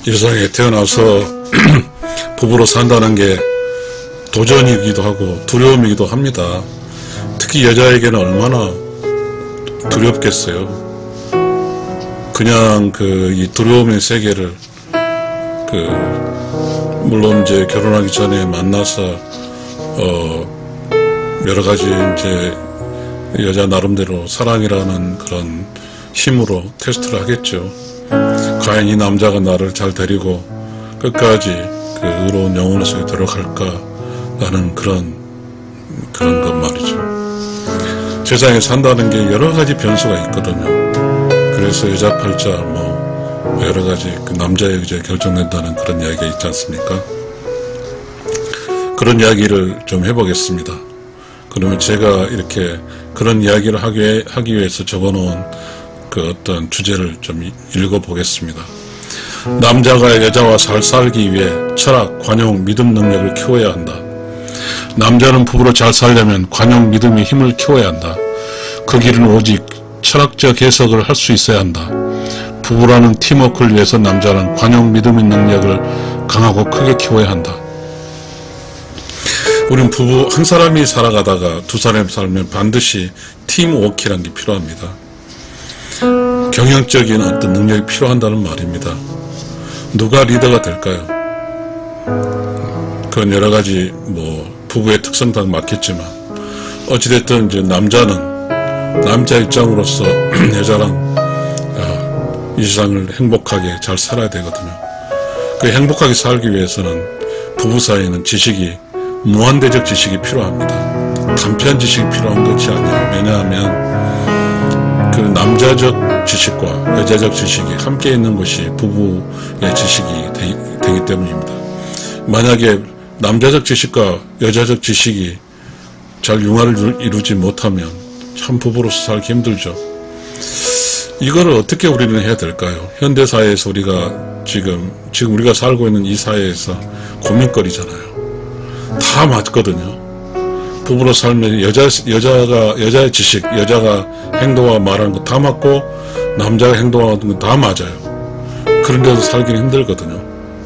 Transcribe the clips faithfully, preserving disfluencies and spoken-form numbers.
이 세상에 태어나서 부부로 산다는 게 도전이기도 하고 두려움이기도 합니다. 특히 여자에게는 얼마나 두렵겠어요. 그냥 그 이 두려움의 세계를 그 물론 이제 결혼하기 전에 만나서 어 여러 가지 이제 여자 나름대로 사랑이라는 그런 힘으로 테스트를 하겠죠. 과연 이 남자가 나를 잘 데리고 끝까지 그 의로운 영혼의 속에 들어갈까라는 그런 그런 것 말이죠. 세상에 산다는 게 여러 가지 변수가 있거든요. 그래서 여자 팔자 뭐 여러 가지 그 남자의 의지에 결정된다는 그런 이야기가 있지 않습니까? 그런 이야기를 좀 해보겠습니다. 그러면 제가 이렇게 그런 이야기를 하기, 하기 위해서 적어놓은 그 어떤 주제를 좀 읽어보겠습니다. 남자가 여자와 잘 살기 위해 철학, 관용, 믿음 능력을 키워야 한다. 남자는 부부로 잘 살려면 관용, 믿음의 힘을 키워야 한다. 그 길은 오직 철학적 해석을 할 수 있어야 한다. 부부라는 팀워크를 위해서 남자는 관용, 믿음의 능력을 강하고 크게 키워야 한다. 우린 부부 한 사람이 살아가다가 두 사람이 살면 반드시 팀워크라는 게 필요합니다. 경영적인 어떤 능력이 필요한다는 말입니다. 누가 리더가 될까요? 그건 여러 가지 뭐 부부의 특성 다 맞겠지만 어찌됐든 이제 남자는 남자 입장으로서 여자랑 아, 이 세상을 행복하게 잘 살아야 되거든요. 그 행복하게 살기 위해서는 부부 사이에는 지식이 무한대적 지식이 필요합니다. 단편 지식이 필요한 것이 아니에요. 왜냐하면 그 남자적 지식과 여자적 지식이 함께 있는 것이 부부의 지식이 되, 되기 때문입니다. 만약에 남자적 지식과 여자적 지식이 잘 융화를 이루지 못하면 참 부부로서 살기 힘들죠. 이거를 어떻게 우리는 해야 될까요? 현대사회에서 우리가 지금 지금 우리가 살고 있는 이 사회에서 고민거리잖아요. 다 맞거든요. 부부로 살면 여자, 여자가, 여자의 지식, 여자가 행동하고 말하는 거 다 맞고, 남자가 행동하는 거 다 맞아요. 그런데도 살기는 힘들거든요.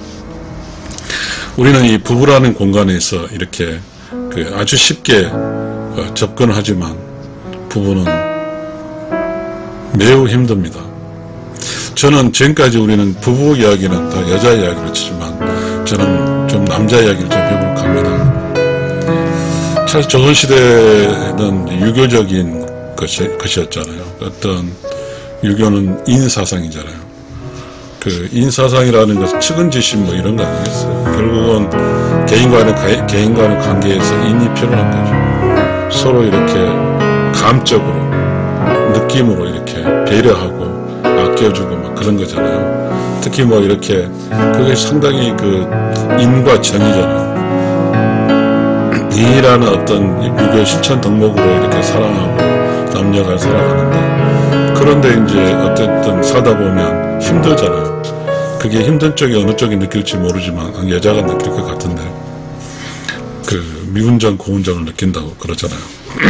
우리는 이 부부라는 공간에서 이렇게 그 아주 쉽게 접근하지만, 부부는 매우 힘듭니다. 저는 지금까지 우리는 부부 이야기는 다 여자 이야기를 치지만, 저는 좀 남자 이야기를 좀 해볼까 합니다. 사실 조선시대는 유교적인 것이, 것이었잖아요. 어떤 유교는 인사상이잖아요. 그 인사상이라는 것은 측은지심 뭐 이런 거 아니겠어요. 결국은 개인과의, 개인과의 관계에서 인이 필요한 거죠. 서로 이렇게 감적으로, 느낌으로 이렇게 배려하고 아껴주고 막 그런 거잖아요. 특히 뭐 이렇게 그게 상당히 그 인과 정이잖아요. 인이라는 어떤 유교 실천 덕목으로 이렇게 사랑하고 남녀가 살아가는데, 그런데 이제 어쨌든 살다 보면 힘들잖아요. 그게 힘든 쪽이 어느 쪽이 느낄지 모르지만 여자가 느낄 것 같은데 그 미운정 고운정을 느낀다고 그러잖아요.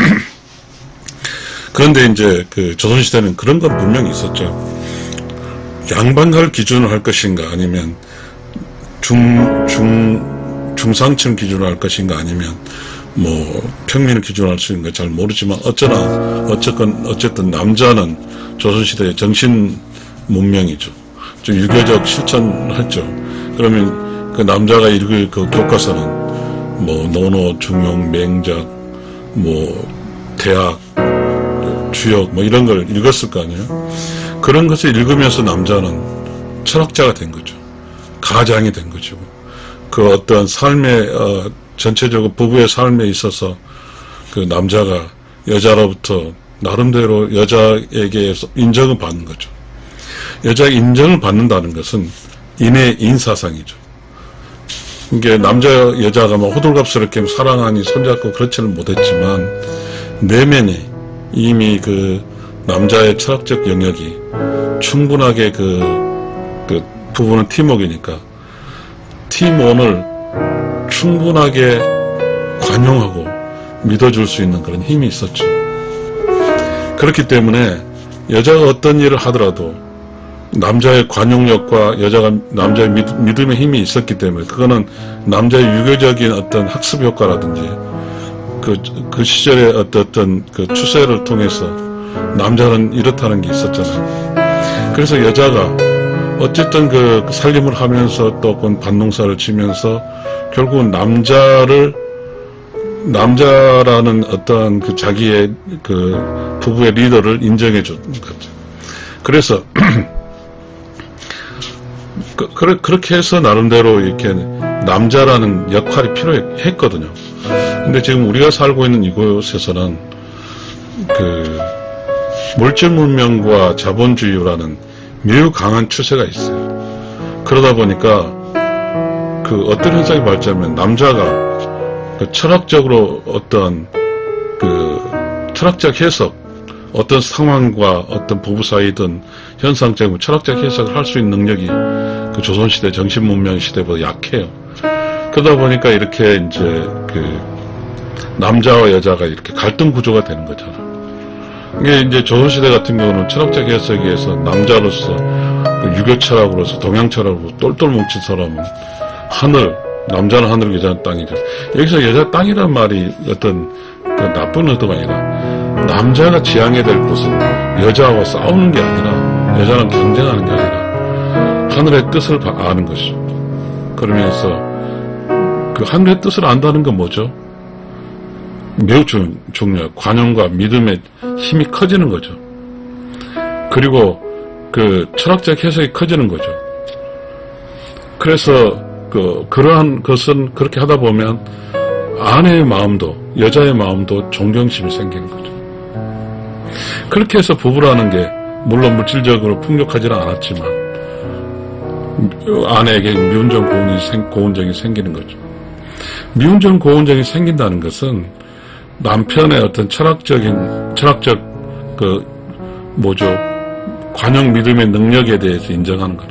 그런데 이제 그 조선시대는 그런 건 분명히 있었죠. 양반갈 기준으로 할 것인가 아니면 중, 중, 중상층 기준으로 할 것인가 아니면 뭐 평민을 기준으로 할 수 있는 거 잘 모르지만 어쩌나 어쨌건 어쨌든 남자는 조선시대의 정신 문명이죠. 좀 유교적 실천했죠. 그러면 그 남자가 읽을 그 교과서는 뭐 논어, 중용, 맹작, 뭐 대학, 주역 뭐 이런 걸 읽었을 거 아니에요. 그런 것을 읽으면서 남자는 철학자가 된 거죠. 가장이 된 거죠. 그 어떤 삶의 어, 전체적으로 부부의 삶에 있어서 그 남자가 여자로부터 나름대로 여자에게 인정을 받는 거죠. 여자의 인정을 받는다는 것은 인의 인사상이죠. 이게 남자 여자가 막 호들갑스럽게 사랑하니 손잡고 그렇지는 못했지만 내면이 이미 그 남자의 철학적 영역이 충분하게 그, 그 부부는 팀워크이니까 팀원을 충분하게 관용하고 믿어줄 수 있는 그런 힘이 있었죠. 그렇기 때문에 여자가 어떤 일을 하더라도 남자의 관용력과 여자가 남자의 믿음의 힘이 있었기 때문에 그거는 남자의 유교적인 어떤 학습 효과라든지 그, 그 시절의 어떤, 어떤 그 추세를 통해서 남자는 이렇다는 게 있었잖아요. 그래서 여자가 어쨌든 그 살림을 하면서 또 그 밭농사를 지면서 결국은 남자를 남자라는 어떠한 그 자기의 그 부부의 리더를 인정해 준 거죠. 그래서 그, 그렇게 해서 나름대로 이렇게 남자라는 역할이 필요했거든요. 근데 지금 우리가 살고 있는 이곳에서는 그 물질 문명과 자본주의라는 매우 강한 추세가 있어요. 그러다 보니까 그 어떤 현상이 발전하면 남자가 그 철학적으로 어떤 그 철학적 해석, 어떤 상황과 어떤 부부 사이든 현상적인 철학적 해석을 할 수 있는 능력이 그 조선시대 정신문명 시대보다 약해요. 그러다 보니까 이렇게 이제 그 남자와 여자가 이렇게 갈등 구조가 되는 거잖아. 이게 이제 조선시대 같은 경우는 철학적 해석에 의해서 남자로서 그 유교 철학으로서 동양 철학으로 똘똘 뭉친 사람은 하늘, 남자는 하늘, 여자는 땅이죠. 여기서 여자 땅이란 말이 어떤 그 나쁜 의도가 아니라 남자가 지향해야 될 곳은 여자와 싸우는 게 아니라 여자랑 경쟁하는 게 아니라 하늘의 뜻을 아는 것이죠. 그러면서 그 하늘의 뜻을 안다는 건 뭐죠? 매우 중, 중요해요. 관용과 믿음의 힘이 커지는 거죠. 그리고 그 철학적 해석이 커지는 거죠. 그래서 그 그러한 것은 그렇게 하다 보면 아내의 마음도 여자의 마음도 존경심이 생기는 거죠. 그렇게 해서 부부라는 게 물론 물질적으로 풍족하지는 않았지만 아내에게 미운정 고운이 생, 고운정이 생기는 거죠. 미운정 고운정이 생긴다는 것은 남편의 어떤 철학적인 철학적 그 뭐죠 관용 믿음의 능력에 대해서 인정하는 거죠.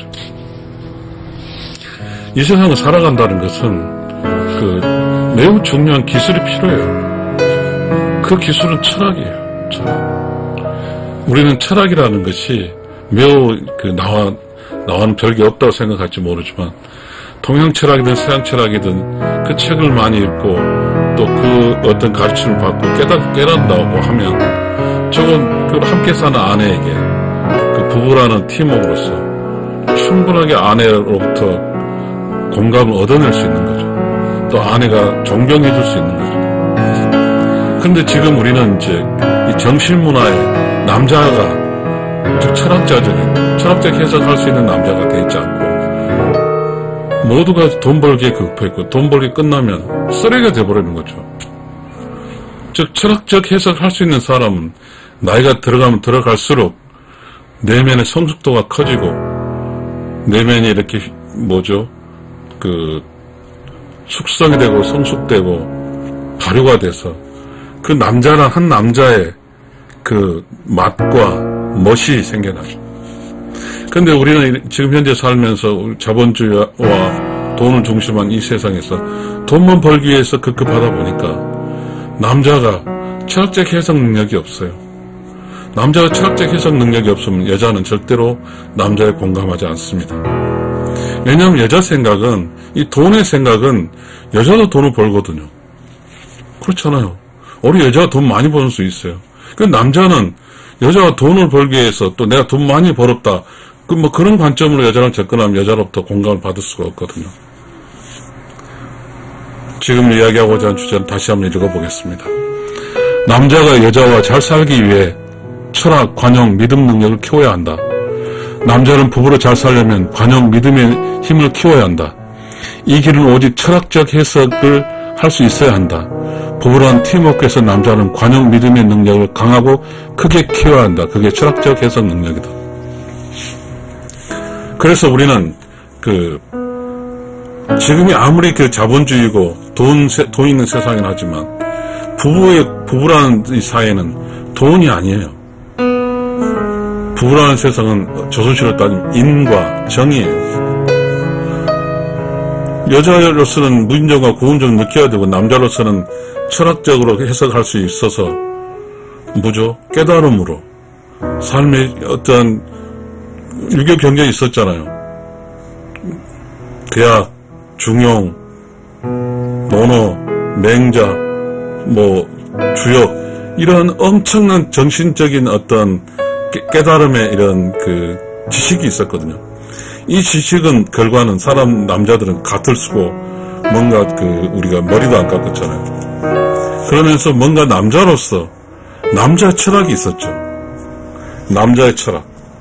이 세상을 살아간다는 것은 그 매우 중요한 기술이 필요해요. 그 기술은 철학이에요. 철학. 우리는 철학이라는 것이 매우 그 나와 나와는 별게 없다고 생각할지 모르지만 동양 철학이든 서양 철학이든 그 책을 많이 읽고 또 그 어떤 가르침을 받고 깨닫, 깨닫는다고 하면 저건 그 함께 사는 아내에게 그 부부라는 팀워크로서 충분하게 아내로부터 공감을 얻어낼 수 있는 거죠. 또 아내가 존경해 줄 수 있는 거죠. 그런데 지금 우리는 이제 이 정신문화에 남자가 즉 철학자적인 철학적 해석할 수 있는 남자가 되어 있지 않고 모두가 돈 벌기에 급했고 돈 벌기 끝나면 쓰레기가 돼버리는 거죠. 즉 철학적 해석을 할 수 있는 사람은 나이가 들어가면 들어갈수록 내면의 성숙도가 커지고 내면이 이렇게 뭐죠 그 숙성이 되고 성숙되고 발효가 돼서 그 남자랑 한 남자의 그 맛과 멋이 생겨나죠. 근데 우리는 지금 현재 살면서 자본주의와 돈을 중심한 이 세상에서 돈만 벌기 위해서 급급하다 보니까 남자가 철학적 해석 능력이 없어요. 남자가 철학적 해석 능력이 없으면 여자는 절대로 남자에 공감하지 않습니다. 왜냐하면 여자 생각은 이 돈의 생각은 여자도 돈을 벌거든요. 그렇잖아요. 우리 여자가 돈 많이 버는 수 있어요. 그 남자는 여자가 돈을 벌기 위해서 또 내가 돈 많이 벌었다. 그 뭐 그런 관점으로 여자랑 접근하면 여자로부터 공감을 받을 수가 없거든요. 지금 이야기하고자 하는 주제는 다시 한번 읽어보겠습니다. 남자가 여자와 잘 살기 위해 철학, 관용, 믿음 능력을 키워야 한다. 남자는 부부로 잘 살려면 관용, 믿음의 힘을 키워야 한다. 이 길은 오직 철학적 해석을 할 수 있어야 한다. 부부란 팀워크에서 남자는 관용, 믿음의 능력을 강하고 크게 키워야 한다. 그게 철학적 해석 능력이다. 그래서 우리는 그 지금이 아무리 그 자본주의고 돈, 돈 있는 세상이긴 하지만 부부의 부부라는 이 사회는 돈이 아니에요. 부부라는 세상은 조선시대로 따지면 인과 정의예요. 여자로서는 무인정과 고운정을 느껴야 되고 남자로서는 철학적으로 해석할 수 있어서 뭐죠? 깨달음으로 삶의 어떤 유교 경쟁이 있었잖아요. 계약, 중용, 논어, 맹자, 뭐 주역, 이런 엄청난 정신적인 어떤 깨, 깨달음의 이런 그 지식이 있었거든요. 이 지식은 결과는 사람 남자들은 갓을 쓰고 뭔가 그 우리가 머리도 안 깎았잖아요. 그러면서 뭔가 남자로서 남자 철학이 있었죠. 남자의 철학.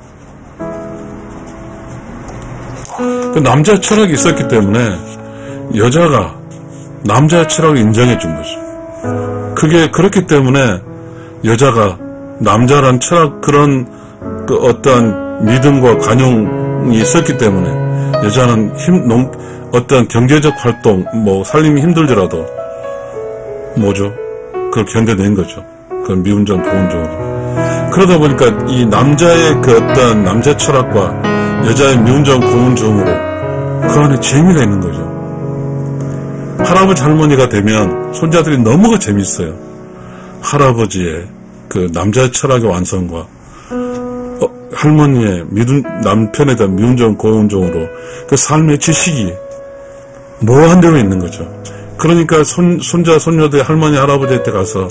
그 남자 철학이 있었기 때문에 여자가 남자의 철학을 인정해 준 거죠. 그게 그렇기 때문에 여자가 남자란 철학, 그런 그 어떠한 믿음과 관용이 있었기 때문에 여자는 힘, 농, 어떤 경제적 활동, 뭐 살림이 힘들더라도 뭐죠? 그걸 견뎌낸 거죠. 그건 미운정, 고운정으로. 그러다 보니까 이 남자의 그 어떤 남자 철학과 여자의 미운정, 고운정으로 그 안에 재미가 있는 거죠. 할아버지 할머니가 되면 손자들이 너무가 재밌어요. 할아버지의 그 남자의 철학의 완성과 어, 할머니의 미운, 남편에 대한 미운정, 고운정으로 그 삶의 지식이 모호한 대로 있는 거죠. 그러니까 손, 손자, 손녀들 할머니, 할아버지한테 가서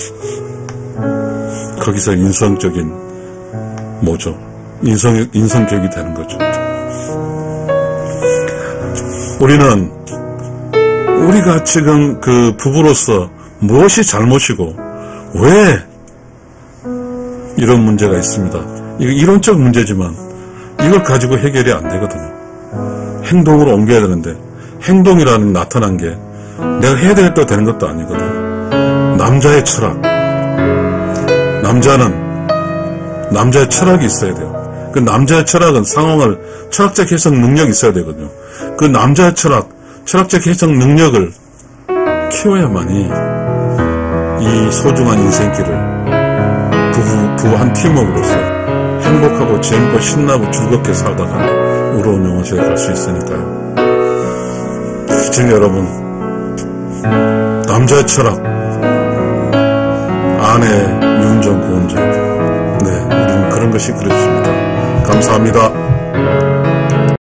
거기서 인성적인 뭐죠? 인성, 인성교육이 되는 거죠. 우리는 우리가 지금 그 부부로서 무엇이 잘못이고 왜 이런 문제가 있습니다. 이거 이론적 문제지만 이걸 가지고 해결이 안 되거든요. 행동으로 옮겨야 되는데 행동이라는 나타난 게 내가 해야 되겠다 되는 것도 아니거든. 남자의 철학. 남자는 남자의 철학이 있어야 돼요. 그 남자의 철학은 상황을 철학적 해석 능력이 있어야 되거든요. 그 남자의 철학, 철학적 해석 능력을 키워야만이 이 소중한 인생길을 부부, 부부 한 팀워크로서 행복하고 재밌고 신나고 즐겁게 살다가 우러운 영혼시에 갈 수 있으니까요. 시청자 여러분, 남자의 철학, 아내의 미운정, 고운정, 네, 우리는 그런 것이 그려집니다. 감사합니다.